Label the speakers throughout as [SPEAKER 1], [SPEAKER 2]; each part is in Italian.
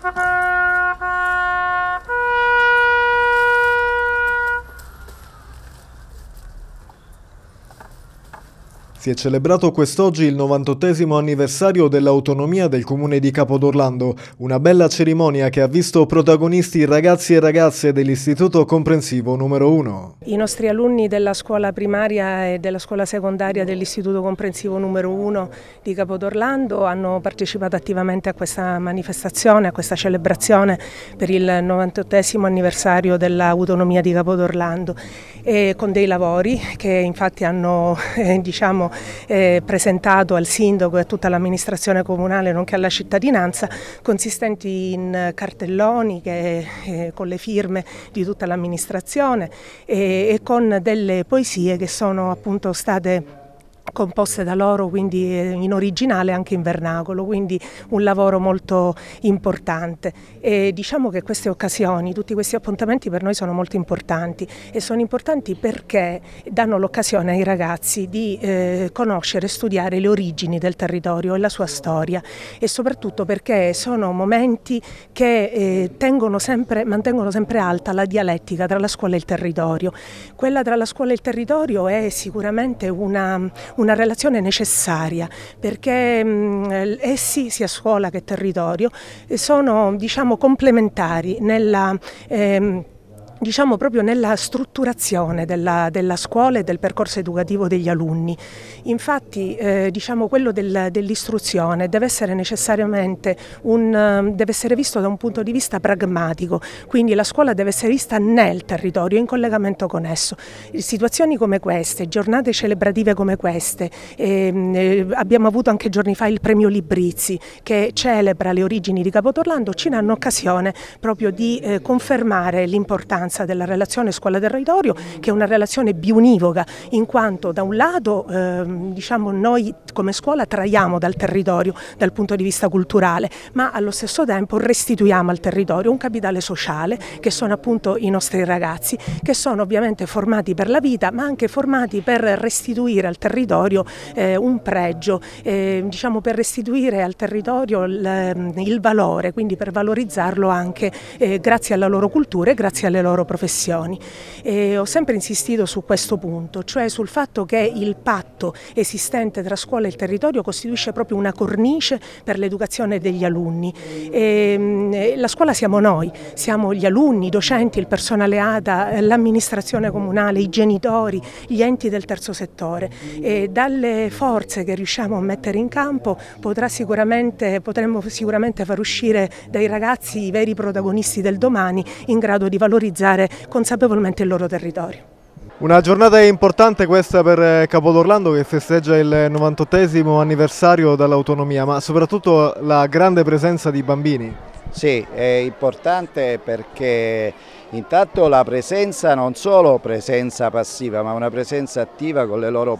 [SPEAKER 1] Si è celebrato quest'oggi il 98° anniversario dell'autonomia del comune di Capodorlando, una bella cerimonia che ha visto protagonisti ragazzi e ragazze dell'Istituto Comprensivo numero 1.
[SPEAKER 2] I nostri alunni della scuola primaria e della scuola secondaria dell'Istituto Comprensivo numero 1 di Capodorlando hanno partecipato attivamente a questa manifestazione, a questa celebrazione per il 98° anniversario dell'autonomia di Capodorlando, e con dei lavori che infatti hanno presentato al sindaco e a tutta l'amministrazione comunale nonché alla cittadinanza, consistenti in cartelloni con le firme di tutta l'amministrazione e con delle poesie che sono appunto state composte da loro, quindi in originale anche in vernacolo, quindi un lavoro molto importante. E diciamo che queste occasioni, tutti questi appuntamenti per noi sono molto importanti, e sono importanti perché danno l'occasione ai ragazzi di conoscere e studiare le origini del territorio e la sua storia, e soprattutto perché sono momenti che mantengono sempre alta la dialettica tra la scuola e il territorio. Quella tra la scuola e il territorio è sicuramente una relazione necessaria, perché essi, sia scuola che territorio, sono complementari proprio nella strutturazione della scuola e del percorso educativo degli alunni. Infatti quello dell'istruzione deve essere necessariamente deve essere visto da un punto di vista pragmatico, quindi la scuola deve essere vista nel territorio, in collegamento con esso. Situazioni come queste, giornate celebrative come queste, abbiamo avuto anche giorni fa il premio Librizzi che celebra le origini di Capodorlando, ci danno occasione proprio di confermare l'importanza della relazione scuola-territorio, che è una relazione biunivoca, in quanto da un lato noi come scuola traiamo dal territorio dal punto di vista culturale, ma allo stesso tempo restituiamo al territorio un capitale sociale, che sono appunto i nostri ragazzi, che sono ovviamente formati per la vita, ma anche formati per restituire al territorio un pregio, per restituire al territorio il valore, quindi per valorizzarlo anche grazie alla loro cultura e grazie alle loro professioni. Ho sempre insistito su questo punto, cioè sul fatto che il patto esistente tra scuola e il territorio costituisce proprio una cornice per l'educazione degli alunni. La scuola siamo noi, siamo gli alunni, i docenti, il personale ATA, l'amministrazione comunale, i genitori, gli enti del terzo settore, e dalle forze che riusciamo a mettere in campo potremmo sicuramente far uscire dai ragazzi i veri protagonisti del domani, in grado di valorizzare consapevolmente il loro territorio.
[SPEAKER 1] Una giornata importante questa per Capodorlando, che festeggia il 98° anniversario dall'autonomia, ma soprattutto la grande presenza di bambini.
[SPEAKER 3] Sì, è importante perché intanto la presenza, non solo presenza passiva, ma una presenza attiva con le loro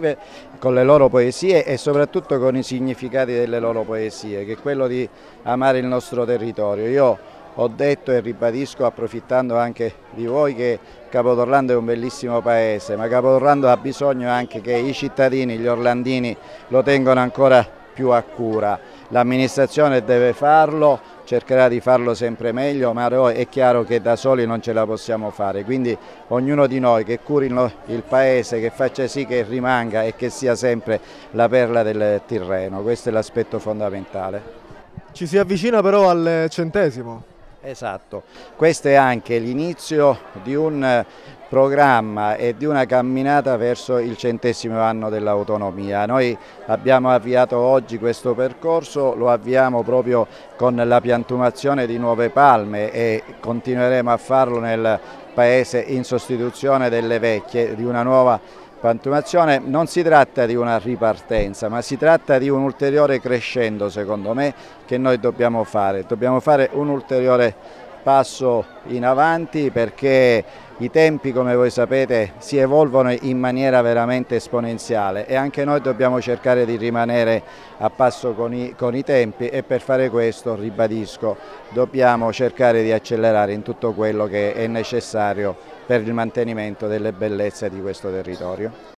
[SPEAKER 3] poesie e soprattutto con i significati delle loro poesie, che è quello di amare il nostro territorio. Io ho detto e ribadisco, approfittando anche di voi, che Capodorlando è un bellissimo paese, ma Capodorlando ha bisogno anche che i cittadini, gli orlandini, lo tengano ancora più a cura. L'amministrazione deve farlo, cercherà di farlo sempre meglio, ma è chiaro che da soli non ce la possiamo fare, quindi ognuno di noi che curi il paese, che faccia sì che rimanga e che sia sempre la perla del Tirreno, questo è l'aspetto fondamentale.
[SPEAKER 1] Ci si avvicina però al 100°.
[SPEAKER 3] Esatto, questo è anche l'inizio di un programma e di una camminata verso il 100° anno dell'autonomia. Noi abbiamo avviato oggi questo percorso, lo avviamo proprio con la piantumazione di nuove palme e continueremo a farlo nel paese in sostituzione delle vecchie, di una nuova piantumazione. Non si tratta di una ripartenza, ma si tratta di un ulteriore crescendo, secondo me, che noi dobbiamo fare un ulteriore passo in avanti, perché i tempi, come voi sapete, si evolvono in maniera veramente esponenziale e anche noi dobbiamo cercare di rimanere a passo con i tempi, e per fare questo, ribadisco, dobbiamo cercare di accelerare in tutto quello che è necessario per il mantenimento delle bellezze di questo territorio.